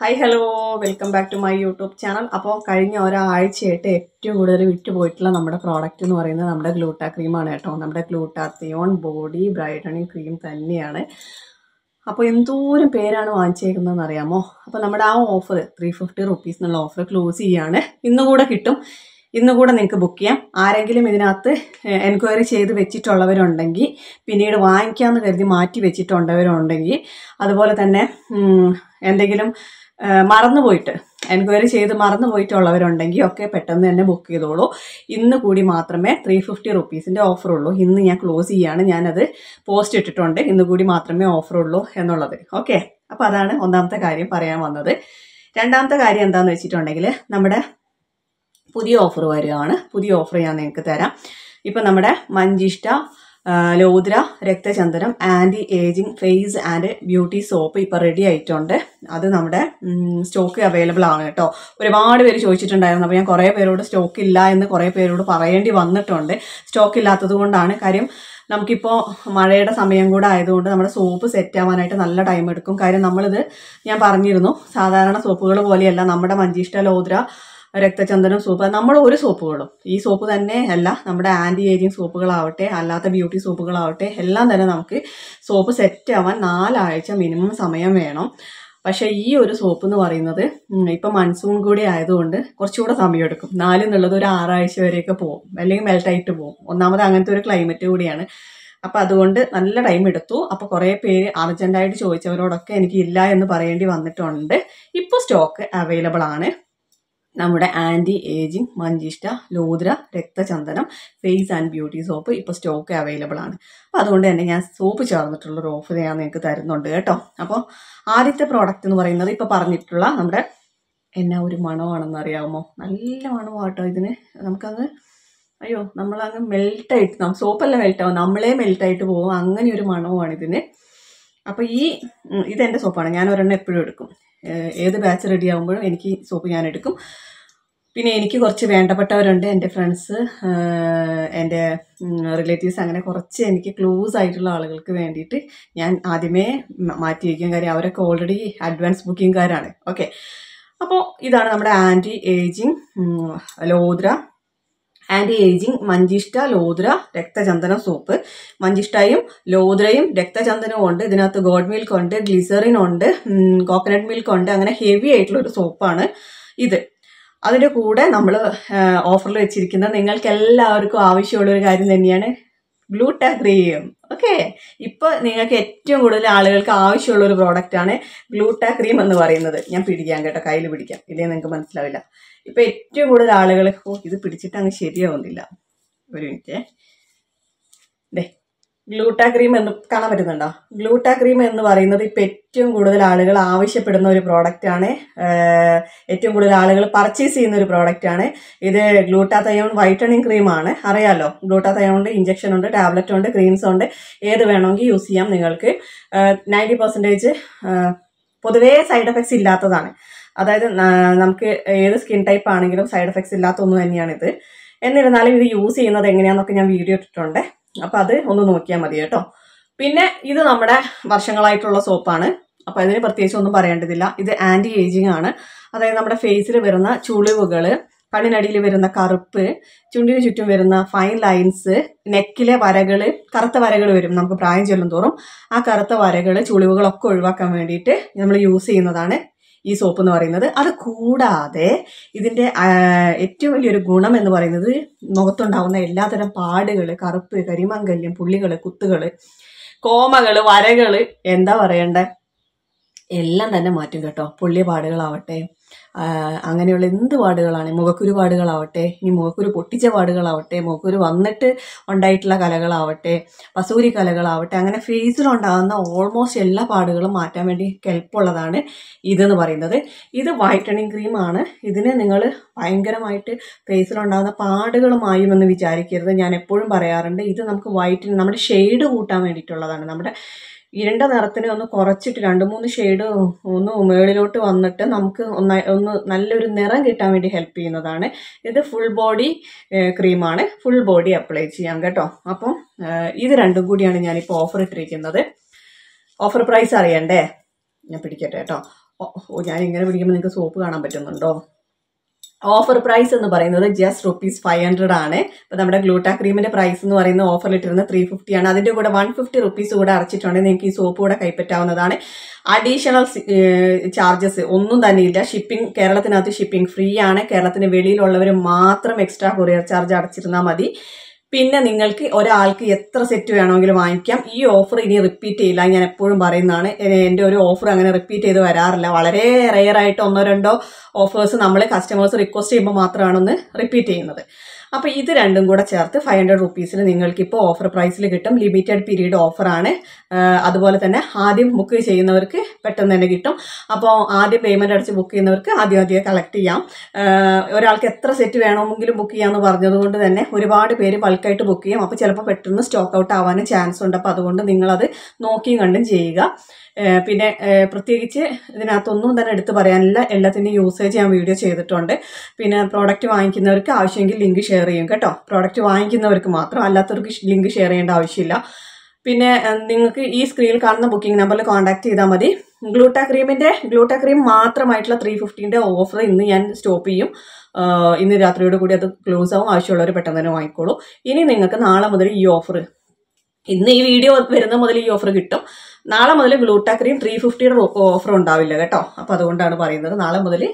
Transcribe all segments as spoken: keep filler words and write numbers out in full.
Hi hello welcome back to my YouTube channel. അപ്പോൾ കഴിഞ്ഞ ഒരാഴ്ചയായിട്ട് ഏറ്റവും കൂടുതൽ വിറ്റുപോയിട്ടുള്ള നമ്മുടെ പ്രോഡക്റ്റ് എന്ന് പറയുന്നത് നമ്മുടെ ഗ്ലൂട്ടാ ക്രീമാണ് കേട്ടോ. നമ്മുടെ ഗ്ലൂട്ടാത്തിയോൺ ബോഡി ബ്രൈറ്റനിങ് ക്രീം തന്നെയാണ്. അപ്പോൾ എന്തോരം പേരാണ് വാങ്ങിച്ചേക്കുന്നതെന്ന് അറിയാമോ? അപ്പോൾ നമ്മുടെ ആ ഓഫർ ത്രീ ഫിഫ്റ്റി റുപ്പീസ് എന്നുള്ള ഓഫർ ക്ലോസ് ചെയ്യാണ്. ഇന്ന് കൂടെ കിട്ടും, ഇന്ന് കൂടെ നിങ്ങൾക്ക് ബുക്ക് ചെയ്യാം. ആരെങ്കിലും ഇതിനകത്ത് എൻക്വയറി ചെയ്ത് വെച്ചിട്ടുള്ളവരുണ്ടെങ്കിൽ, പിന്നീട് വാങ്ങിക്കാമെന്ന് കരുതി മാറ്റി വെച്ചിട്ടുള്ളവരുണ്ടെങ്കിൽ, അതുപോലെ തന്നെ എന്തെങ്കിലും മറന്നുപോയിട്ട് എൻക്വയറി ചെയ്ത് മറന്നു പോയിട്ടുള്ളവരുണ്ടെങ്കിൽ ഒക്കെ പെട്ടെന്ന് തന്നെ ബുക്ക് ചെയ്തോളൂ. ഇന്ന് കൂടി മാത്രമേ ത്രീ ഫിഫ്റ്റി റുപ്പീസിൻ്റെ ഓഫറുള്ളൂ. ഇന്ന് ഞാൻ ക്ലോസ് ചെയ്യാണ്, ഞാനത് പോസ്റ്റ് ഇട്ടിട്ടുണ്ട്. ഇന്ന് കൂടി മാത്രമേ ഓഫറുള്ളൂ എന്നുള്ളത്. ഓക്കെ, അപ്പോൾ അതാണ് ഒന്നാമത്തെ കാര്യം പറയാൻ വന്നത്. രണ്ടാമത്തെ കാര്യം എന്താണെന്ന് വെച്ചിട്ടുണ്ടെങ്കിൽ, നമ്മുടെ പുതിയ ഓഫർ വരികയാണ്. പുതിയ ഓഫർ ഞാൻ നിങ്ങൾക്ക് തരാം. ഇപ്പം നമ്മുടെ മഞ്ചിഷ്ട ലോദ്ര രക്തചന്ദനം anti ageing face and beauty soap ഇപ്പോൾ റെഡി ആയിട്ടുണ്ട്. അത് നമ്മുടെ സ്റ്റോക്ക് അവൈലബിൾ ആണ് കേട്ടോ. ഒരുപാട് പേര് ചോദിച്ചിട്ടുണ്ടായിരുന്നു. അപ്പോൾ ഞാൻ കുറേ പേരോട് സ്റ്റോക്ക് ഇല്ല എന്ന് കുറേ പേരോട് പറയേണ്ടി വന്നിട്ടുണ്ട്. സ്റ്റോക്ക് ഇല്ലാത്തത് കൊണ്ടാണ്. കാര്യം നമുക്കിപ്പോൾ മഴയുടെ സമയം കൂടെ ആയതുകൊണ്ട് നമ്മുടെ സോപ്പ് സെറ്റ് ആവാനായിട്ട് നല്ല ടൈം എടുക്കും. കാര്യം നമ്മളിത് ഞാൻ പറഞ്ഞിരുന്നു, സാധാരണ സോപ്പുകൾ പോലെയല്ല നമ്മുടെ മഞ്ചിഷ്ട ലോദ്ര രക്തചന്ദനം സോപ്പ്. നമ്മൾ ഒരു സോപ്പുകളും ഈ സോപ്പ് തന്നെ അല്ല, നമ്മുടെ ആൻറ്റി ഏജിങ് സോപ്പുകളാവട്ടെ അല്ലാത്ത ബ്യൂട്ടി സോപ്പുകളാവട്ടെ എല്ലാം തന്നെ നമുക്ക് സോപ്പ് സെറ്റ് ആവാൻ നാലാഴ്ച മിനിമം സമയം വേണം. പക്ഷേ ഈ ഒരു സോപ്പ് എന്ന് പറയുന്നത് ഇപ്പം മൺസൂൺ കൂടി ആയതുകൊണ്ട് കുറച്ചുകൂടെ സമയമെടുക്കും. നാലിൽ നിന്നുള്ളത് ഒരു ആറാഴ്ച വരെയൊക്കെ പോകും, അല്ലെങ്കിൽ മെൽട്ടായിട്ട് പോകും. ഒന്നാമത് അങ്ങനത്തെ ഒരു ക്ലൈമറ്റ് കൂടിയാണ്. അപ്പം അതുകൊണ്ട് നല്ല ടൈം എടുത്തു. അപ്പോൾ കുറേ പേര് അർജൻറ്റായിട്ട് ചോദിച്ചവരോടൊക്കെ എനിക്ക് ഇല്ല എന്ന് പറയേണ്ടി വന്നിട്ടുണ്ട്. ഇപ്പോൾ സ്റ്റോക്ക് അവൈലബിൾ ആണ്. നമ്മുടെ anti ageing manjishta lodhra raktachandanam face and beauty soap ഇപ്പോൾ സ്റ്റോക്ക് അവൈലബിൾ ആണ്. അപ്പോൾ അതുകൊണ്ട് തന്നെ ഞാൻ സോപ്പ് ചേർന്നിട്ടുള്ളൊരു ഓഫർ ഞാൻ നിങ്ങൾക്ക് തരുന്നുണ്ട് കേട്ടോ. അപ്പോൾ ആദ്യത്തെ പ്രോഡക്റ്റ് എന്ന് പറയുന്നത് ഇപ്പോൾ പറഞ്ഞിട്ടുള്ള നമ്മുടെ എന്നാ ഒരു മണമാണെന്ന് അറിയാമോ? നല്ല മണമാട്ടോ ഇതിന്. നമുക്കങ്ങ് അയ്യോ നമ്മളങ്ങ് മെൽട്ടായിട്ട്, നമുക്ക് സോപ്പല്ല മെൽറ്റാവും, നമ്മളെ മെൽട്ടായിട്ട് പോകും. അങ്ങനെ ഒരു മണമാണ് ഇതിന്. അപ്പോൾ ഈ ഇതെൻ്റെ സോപ്പാണ്. ഞാൻ ഒരെണ്ണം എപ്പോഴും എടുക്കും. ഏത് ബാച്ച് റെഡി ആകുമ്പോഴും എനിക്ക് സോപ്പ് ഞാൻ എടുക്കും. പിന്നെ എനിക്ക് കുറച്ച് വേണ്ടപ്പെട്ടവരുണ്ട്, എൻ്റെ ഫ്രണ്ട്സ്, എൻ്റെ റിലേറ്റീവ്സ്, അങ്ങനെ കുറച്ച് എനിക്ക് ക്ലോസ് ആയിട്ടുള്ള ആളുകൾക്ക് വേണ്ടിയിട്ട് ഞാൻ ആദ്യമേ മാറ്റി വയ്ക്കും. കാര്യം അവരൊക്കെ ഓൾറെഡി അഡ്വാൻസ് ബുക്കിംഗ്കാരാണ്. ഓക്കെ, അപ്പോൾ ഇതാണ് നമ്മുടെ anti ageing lodhra anti ageing manjishta lodhra raktachandanam soap. മഞ്ചിഷ്ടയും ലോദ്രയും രക്തചന്ദനവും ഉണ്ട്. ഇതിനകത്ത് ഗോഡ് മിൽക്ക് ഉണ്ട്, ഗ്ലിസറിൻ ഉണ്ട്, കോക്കനട്ട് മിൽക്ക് ഉണ്ട്. അങ്ങനെ ഹെവി ആയിട്ടുള്ള ഒരു സോപ്പാണ് ഇത്. അതിൻ്റെ കൂടെ നമ്മൾ ഓഫറിൽ വെച്ചിരിക്കുന്ന നിങ്ങൾക്ക് എല്ലാവർക്കും ആവശ്യമുള്ള ഒരു കാര്യം തന്നെയാണ് ഗ്ലൂട്ടാ ക്രീം. ഓക്കെ, ഇപ്പോൾ നിങ്ങൾക്ക് ഏറ്റവും കൂടുതൽ ആളുകൾക്ക് ആവശ്യമുള്ള ഒരു പ്രോഡക്റ്റാണ് ഗ്ലൂട്ടാ ക്രീം എന്ന് പറയുന്നത്. ഞാൻ പിടിക്കാം കേട്ടോ, കയ്യിൽ പിടിക്കാം, ഇല്ലേ നിങ്ങൾക്ക് മനസ്സിലാവില്ല. ഇപ്പം ഏറ്റവും കൂടുതൽ ആളുകൾ ഓ ഇത് പിടിച്ചിട്ട് അങ്ങ് ശരിയാവുന്നില്ല. ഒരു മിനിറ്റ്, ദേ ഗ്ലൂട്ടാ ക്രീം എന്ന് കാണാൻ പറ്റുന്നുണ്ടോ? ഗ്ലൂട്ടാ ക്രീം എന്ന് പറയുന്നത് ഇപ്പം ഏറ്റവും കൂടുതൽ ആളുകൾ ആവശ്യപ്പെടുന്ന ഒരു പ്രോഡക്റ്റാണ്. ഏറ്റവും കൂടുതൽ ആളുകൾ പർച്ചേസ് ചെയ്യുന്ന ഒരു പ്രോഡക്റ്റാണ് ഇത്. ഗ്ലൂട്ടാതയോൺ വൈറ്റനിങ് ക്രീമാണ്. അറിയാലോ, ഗ്ലൂട്ടാതയോണിൽ ഇഞ്ചക്ഷൻ ഉണ്ട്, ടാബ്ലറ്റ് ഉണ്ട്, ക്രീംസ് ഉണ്ട്. ഏത് വേണമെങ്കിൽ യൂസ് ചെയ്യാം നിങ്ങൾക്ക്. നയൻറ്റി പെർസെൻറ്റേജ് പൊതുവേ സൈഡ് എഫക്ട്സ് ഇല്ലാത്തതാണ്. അതായത് നമുക്ക് ഏത് സ്കിൻ ടൈപ്പ് ആണെങ്കിലും സൈഡ് എഫക്ട്സ് ഇല്ലാത്ത ഒന്ന് തന്നെയാണിത്. എന്നിരുന്നാലും ഇത് യൂസ് ചെയ്യുന്നത് എങ്ങനെയാണെന്നൊക്കെ ഞാൻ വീഡിയോ ഇട്ടിട്ടുണ്ട്. അപ്പം അത് ഒന്ന് നോക്കിയാൽ മതി കേട്ടോ. പിന്നെ ഇത് നമ്മുടെ വർഷങ്ങളായിട്ടുള്ള സോപ്പാണ്. അപ്പം അതിന് പ്രത്യേകിച്ച് ഒന്നും പറയേണ്ടതില്ല. ഇത് ആൻറ്റി ഏജിങ് ആണ്. അതായത് നമ്മുടെ ഫേസിൽ വരുന്ന ചുളിവുകൾ, കണ്ണിനടിയിൽ വരുന്ന കറുപ്പ്, ചുണ്ടിന് ചുറ്റും വരുന്ന ഫൈൻ ലൈൻസ്, നെക്കിലെ വരകൾ, കറുത്ത വരകൾ വരും നമുക്ക് പ്രായം ചെല്ലും തോറും. ആ കറുത്ത വരകൾ, ചുളിവുകളൊക്കെ ഒഴിവാക്കാൻ വേണ്ടിയിട്ട് നമ്മൾ യൂസ് ചെയ്യുന്നതാണ് ഈ സോപ്പ് എന്ന് പറയുന്നത്. അത് കൂടാതെ ഇതിൻ്റെ ഏറ്റവും വലിയൊരു ഗുണം എന്ന് പറയുന്നത് മുഖത്തുണ്ടാകുന്ന എല്ലാതരം പാടുകൾ, കറുപ്പ്, കരിമംഗല്യം, പുള്ളികൾ, കുത്തുകൾ, കോമകൾ, വരകൾ, എന്താ പറയണ്ടേ, എല്ലാം തന്നെ മാറ്റും കേട്ടോ. പുള്ളിയ പാടുകളാവട്ടെ, അങ്ങനെയുള്ള എന്ത് പാടുകളാണ്, മുഖക്കുരു പാടുകളാവട്ടെ, ഇനി മുഖക്കുരു പൊട്ടിച്ച പാടുകളാവട്ടെ, മുഖക്കുരു വന്നിട്ട് ഉണ്ടായിട്ടുള്ള കലകളാവട്ടെ, വസൂരി കലകളാവട്ടെ, അങ്ങനെ ഫേസിലുണ്ടാകുന്ന ഓൾമോസ്റ്റ് എല്ലാ പാടുകളും മാറ്റാൻ വേണ്ടി കെൽപ്പുള്ളതാണ് ഇതെന്ന് പറയുന്നത്. ഇത് വൈറ്റനിങ് ക്രീമാണ്. ഇതിന് നിങ്ങൾ ഭയങ്കരമായിട്ട് ഫേസിലുണ്ടാകുന്ന പാടുകൾ മായുമെന്ന് വിചാരിക്കരുത്. ഞാൻ എപ്പോഴും പറയാറുണ്ട്, ഇത് നമുക്ക് വൈറ്റനിങ്, നമ്മുടെ ഷെയ്ഡ് കൂട്ടാൻ വേണ്ടിയിട്ടുള്ളതാണ്. നമ്മുടെ ഇരുണ്ട നിറത്തിനെ ഒന്ന് കുറച്ചിട്ട് രണ്ട് മൂന്ന് ഷെയ്ഡ് ഒന്ന് മുകളിലോട്ട് വന്നിട്ട് നമുക്ക് ഒന്ന് ഒന്ന് നല്ലൊരു നിറം കിട്ടാൻ വേണ്ടി ഹെൽപ്പ് ചെയ്യുന്നതാണ്. ഇത് ഫുൾ ബോഡി ക്രീമാണ്. ഫുൾ ബോഡി അപ്ലൈ ചെയ്യാം കേട്ടോ. അപ്പം ഇത് രണ്ടും കൂടിയാണ് ഞാനിപ്പോൾ ഓഫർ ഇട്ടിരിക്കുന്നത്. ഓഫർ പ്രൈസ് അറിയണ്ടേ? ഞാൻ പിടിക്കട്ടെ കേട്ടോ. ഞാൻ ഇങ്ങനെ പിടിക്കുമ്പോൾ നിങ്ങൾക്ക് സോപ്പ് കാണാൻ പറ്റുന്നുണ്ടോ? ഓഫർ പ്രൈസ് എന്ന് പറയുന്നത് ജസ്റ്റ് റുപ്പീസ് ഫൈവ് ഹൺഡ്രഡ് ആണ്. ഇപ്പം നമ്മുടെ ഗ്ലൂട്ടാ ക്രീമിന്റെ പ്രൈസ് എന്ന് പറയുന്നത് ഓഫറിലിട്ടിരുന്ന ത്രീ ഫിഫ്റ്റി ആണ്. അതിന്റെ കൂടെ വൺ ഫിഫ്റ്റി റുപ്പീസ് കൂടെ അടച്ചിട്ടുണ്ടെങ്കിൽ നിങ്ങൾക്ക് ഈ സോപ്പ് കൂടെ കൈപ്പറ്റാവുന്നതാണ്. അഡീഷണൽ ചാർജസ് ഒന്നും തന്നെ ഇല്ല. ഷിപ്പിംഗ് കേരളത്തിനകത്ത് ഷിപ്പിംഗ് ഫ്രീ ആണ്. കേരളത്തിന് വെളിയിലുള്ളവർ മാത്രം എക്സ്ട്രാ കൊറിയർ ചാർജ് അടച്ചിരുന്നാൽ മതി. പിന്നെ നിങ്ങൾക്ക് ഒരാൾക്ക് എത്ര സെറ്റ് വേണമെങ്കിലും വാങ്ങിക്കാം. ഈ ഓഫർ ഇനി റിപ്പീറ്റ് ചെയ്യില്ല, ഞാൻ എപ്പോഴും പറയുന്നതാണ്. എൻ്റെ ഒരു ഓഫർ അങ്ങനെ റിപ്പീറ്റ് ചെയ്ത് വരാറില്ല. വളരെ റെയർ ആയിട്ട് ഒന്നോ രണ്ടോ ഓഫേഴ്സ് നമ്മൾ കസ്റ്റമേഴ്സ് റിക്വസ്റ്റ് ചെയ്യുമ്പോൾ മാത്രമാണ് ഒന്ന് റിപ്പീറ്റ് ചെയ്യുന്നത്. അപ്പോൾ ഇത് രണ്ടും കൂടെ ചേർത്ത് ഫൈവ് ഹൺഡ്രഡ് റുപ്പീസിൽ നിങ്ങൾക്കിപ്പോൾ ഓഫർ പ്രൈസിൽ കിട്ടും. ലിമിറ്റഡ് പീരീഡ് ഓഫറാണ്. അതുപോലെ തന്നെ ആദ്യം ബുക്ക് ചെയ്യുന്നവർക്ക് പെട്ടെന്ന് തന്നെ കിട്ടും. അപ്പോൾ ആദ്യം പേയ്മെൻറ്റ് അടിച്ച് ബുക്ക് ചെയ്യുന്നവർക്ക് ആദ്യം ആദ്യം കളക്ട് ചെയ്യാം. ഒരാൾക്ക് എത്ര സെറ്റ് വേണമെങ്കിലും ബുക്ക് ചെയ്യാമെന്ന് പറഞ്ഞതുകൊണ്ട് തന്നെ ഒരുപാട് പേര് ബൾക്കായിട്ട് ബുക്ക് ചെയ്യും. അപ്പോൾ ചിലപ്പോൾ പെട്ടെന്ന് സ്റ്റോക്ക് ഔട്ട് ആവാനും ചാൻസ് ഉണ്ട്. അപ്പോൾ അതുകൊണ്ട് നിങ്ങളത് നോക്കിയും കണ്ടും ചെയ്യുക. പിന്നെ പ്രത്യേകിച്ച് ഇതിനകത്തൊന്നും തന്നെ എടുത്ത് പറയാനില്ല. എല്ലാത്തിൻ്റെയും യൂസേജ് ഞാൻ വീഡിയോ ചെയ്തിട്ടുണ്ട്. പിന്നെ പ്രോഡക്റ്റ് വാങ്ങിക്കുന്നവർക്ക് ആവശ്യമെങ്കിൽ ലിങ്ക് ഷെയർ ചെയ്യും കേട്ടോ. പ്രോഡക്റ്റ് വാങ്ങിക്കുന്നവർക്ക് മാത്രം, അല്ലാത്തവർക്ക് ലിങ്ക് ഷെയർ ചെയ്യേണ്ട ആവശ്യമില്ല. പിന്നെ നിങ്ങൾക്ക് ഈ സ്ക്രീനിൽ കാണുന്ന ബുക്കിംഗ് നമ്പറിൽ കോൺടാക്ട് ചെയ്താൽ മതി. ഗ്ലൂട്ടാ ക്രീമിൻ്റെ ഗ്ലൂട്ടാ ക്രീം മാത്രമായിട്ടുള്ള ത്രീ ഫിഫ്റ്റീൻ്റെ ഓഫർ ഇന്ന് ഞാൻ സ്റ്റോപ്പ് ചെയ്യും. ഇന്ന് രാത്രിയോട് കൂടി അത് ക്ലോസ് ആവും. ആവശ്യമുള്ളവർ പെട്ടെന്ന് തന്നെ വാങ്ങിക്കോളൂ. ഇനി നിങ്ങൾക്ക് നാളെ മുതൽ ഈ ഓഫർ, ഇന്ന് ഈ വീഡിയോ വരുന്ന മുതൽ ഈ ഓഫർ കിട്ടും. നാളെ മുതൽ ഗ്ലൂട്ടാ ക്രീം ത്രീ ഫിഫ്റ്റിയുടെ ഓഫർ ഉണ്ടാവില്ല കേട്ടോ. അപ്പോൾ അതുകൊണ്ടാണ് പറയുന്നത്. നാളെ മുതൽ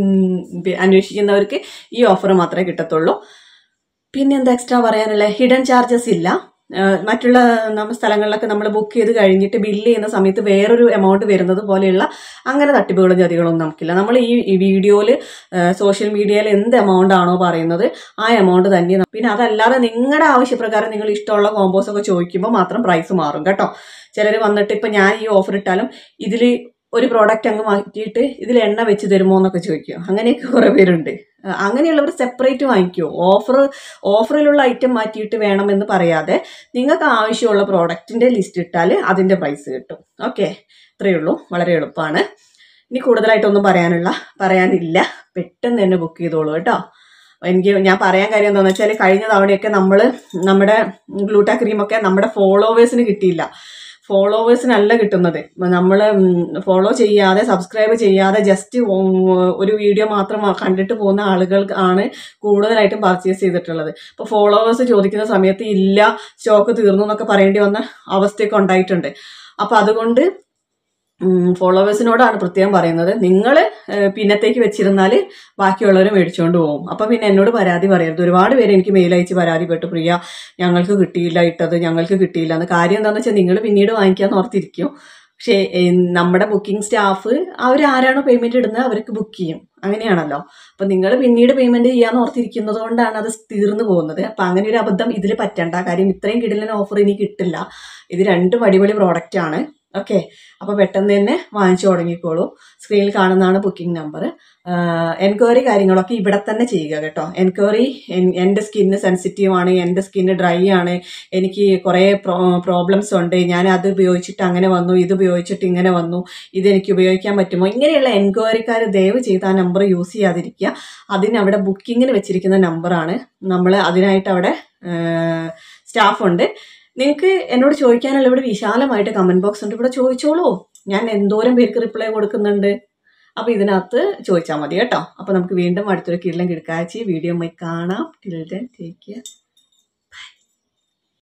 അന്വേഷിക്കുന്നവർക്ക് ഈ ഓഫർ മാത്രമേ കിട്ടത്തുള്ളൂ. പിന്നെ എന്താ എക്സ്ട്രാ പറയാനുള്ളത്? ഹിഡൻ ചാർജസ് ഇല്ല. മറ്റുള്ള നമ്മൾ സ്ഥലങ്ങളിലൊക്കെ നമ്മൾ ബുക്ക് ചെയ്ത് കഴിഞ്ഞിട്ട് ബില്ല് ചെയ്യുന്ന സമയത്ത് വേറൊരു എമൗണ്ട് വരുന്നത് പോലെയുള്ള അങ്ങനെ തട്ടിപ്പുകളും ചതികളൊന്നും നമുക്കില്ല. നമ്മൾ ഈ വീഡിയോയിൽ സോഷ്യൽ മീഡിയയിൽ എന്ത് എമൗണ്ട് ആണോ പറയുന്നത് ആ എമൗണ്ട് തന്നെ. പിന്നെ അതല്ലാതെ നിങ്ങളുടെ ആവശ്യപ്രകാരം നിങ്ങൾ ഇഷ്ടമുള്ള കോമ്പോസ് ഒക്കെ ചോദിക്കുമ്പോൾ മാത്രം പ്രൈസ് മാറും കേട്ടോ. ചിലർ വന്നിട്ട് ഇപ്പം ഞാൻ ഈ ഓഫർ ഇട്ടാലും ഇതിൽ ഒരു പ്രോഡക്റ്റ് അങ്ങ് മാറ്റിയിട്ട് ഇതിൽ എണ്ണ വെച്ച് തരുമോ എന്നൊക്കെ ചോദിക്കും. അങ്ങനെയൊക്കെ കുറേ പേരുണ്ട്. അങ്ങനെയുള്ളവർ സെപ്പറേറ്റ് വാങ്ങിക്കുമോ? ഓഫർ ഓഫറിലുള്ള ഐറ്റം മാറ്റിയിട്ട് വേണമെന്ന് പറയാതെ നിങ്ങൾക്ക് ആവശ്യമുള്ള പ്രോഡക്റ്റിൻ്റെ ലിസ്റ്റ് ഇട്ടാൽ അതിൻ്റെ പ്രൈസ് കിട്ടും. ഓക്കെ, ഇത്രയേ ഉള്ളൂ. വളരെ എളുപ്പമാണ്. ഇനി കൂടുതലായിട്ടൊന്നും പറയാനുള്ള പറയാനില്ല. പെട്ടെന്ന് തന്നെ ബുക്ക് ചെയ്തോളൂ കേട്ടോ. എനിക്ക് ഞാൻ പറയാൻ കാര്യം എന്താണെന്ന് വെച്ചാൽ കഴിഞ്ഞ തവണയൊക്കെ നമ്മൾ നമ്മുടെ ഗ്ലൂട്ടാ ക്രീമൊക്കെ നമ്മുടെ ഫോളോവേഴ്സിന് കിട്ടിയില്ല. ഫോളോവേഴ്സിനല്ല കിട്ടുന്നത്. നമ്മൾ ഫോളോ ചെയ്യാതെ സബ്സ്ക്രൈബ് ചെയ്യാതെ ജസ്റ്റ് ഒരു വീഡിയോ മാത്രം കണ്ടിട്ട് പോകുന്ന ആളുകൾ ആണ് കൂടുതലായിട്ടും പർച്ചേസ് ചെയ്തിട്ടുള്ളത്. ഇപ്പോൾ ഫോളോവേഴ്സ് ചോദിക്കുന്ന സമയത്ത് ഇല്ല, സ്റ്റോക്ക് തീർന്നു എന്നൊക്കെ പറയേണ്ടി വന്ന അവസ്ഥയൊക്കെ ഉണ്ടായിട്ടുണ്ട്. അപ്പോൾ അതുകൊണ്ട് ഫോളോവേഴ്സിനോടാണ് പ്രത്യേകം പറയുന്നത്. നിങ്ങൾ പിന്നത്തേക്ക് വെച്ചിരുന്നാൽ ബാക്കിയുള്ളവർ മേടിച്ചുകൊണ്ട് പോകും. അപ്പം പിന്നെ എന്നോട് പരാതി പറയരുത്. ഒരുപാട് പേര് എനിക്ക് മെയിൽ അയച്ച് പരാതിപ്പെട്ടു, പ്രിയ ഞങ്ങൾക്ക് കിട്ടിയില്ല, ഇട്ടത് ഞങ്ങൾക്ക് കിട്ടിയില്ല എന്ന്. കാര്യം എന്താണെന്ന് വെച്ചാൽ നിങ്ങൾ പിന്നീട് വാങ്ങിക്കാമെന്ന് ഓർത്തിരിക്കും. പക്ഷേ നമ്മുടെ ബുക്കിംഗ് സ്റ്റാഫ് അവരാരാണോ പേയ്മെൻറ്റ് ഇടുന്നത് അവർക്ക് ബുക്ക് ചെയ്യും. അങ്ങനെയാണല്ലോ. അപ്പം നിങ്ങൾ പിന്നീട് പേയ്മെൻറ്റ് ചെയ്യാമെന്ന് ഓർത്തിരിക്കുന്നത് കൊണ്ടാണ് അത് തീർന്നു പോകുന്നത്. അപ്പം അങ്ങനെ ഒരു അബദ്ധം ഇതിൽ പറ്റണ്ട. കാര്യം ഇത്രയും കിടിലൻ ഓഫർ ഇനി കിട്ടില്ല. ഇത് രണ്ടും അടിപൊളി പ്രോഡക്റ്റാണ്. ഓക്കെ, അപ്പോൾ പെട്ടെന്ന് തന്നെ വാങ്ങിച്ചു തുടങ്ങിക്കോളൂ. സ്ക്രീനിൽ കാണുന്നതാണ് ബുക്കിംഗ് നമ്പർ. എൻക്വയറി കാര്യങ്ങളൊക്കെ ഇവിടെ തന്നെ ചെയ്യുക കേട്ടോ. എൻക്വയറി എൻ്റെ സ്കിന്ന് സെൻസിറ്റീവ് ആണ്, എൻ്റെ സ്കിന്ന് ഡ്രൈ ആണ്, എനിക്ക് കുറേ പ്രോബ്ലംസ് ഉണ്ട്, ഞാൻ അത് ഉപയോഗിച്ചിട്ട് അങ്ങനെ വന്നു, ഇത് ഉപയോഗിച്ചിട്ട് ഇങ്ങനെ വന്നു, ഇതെനിക്ക് ഉപയോഗിക്കാൻ പറ്റുമോ, ഇങ്ങനെയുള്ള എൻക്വയറിക്കാർ ദയവ് ചെയ്ത് ആ നമ്പർ യൂസ് ചെയ്യാതിരിക്കുക. അതിനവിടെ ബുക്കിങ്ങിന് വെച്ചിരിക്കുന്ന നമ്പറാണ്. നമ്മൾ അതിനായിട്ട് അവിടെ സ്റ്റാഫുണ്ട്. നിങ്ങൾക്ക് എന്നോട് ചോദിക്കാനുള്ള ഇവിടെ വിശാലമായിട്ട് കമൻറ്റ് ബോക്സ് ഉണ്ട്. ഇവിടെ ചോദിച്ചോളൂ. ഞാൻ എന്തോരം പേർക്ക് റിപ്ലൈ കൊടുക്കുന്നുണ്ട്. അപ്പോൾ ഇതിനകത്ത് ചോദിച്ചാൽ മതി കേട്ടോ. അപ്പോൾ നമുക്ക് വീണ്ടും അടുത്തൊരു കിടിലൻ കിടക്കാഴ്ച വീഡിയോ കാണാം. Till then take care.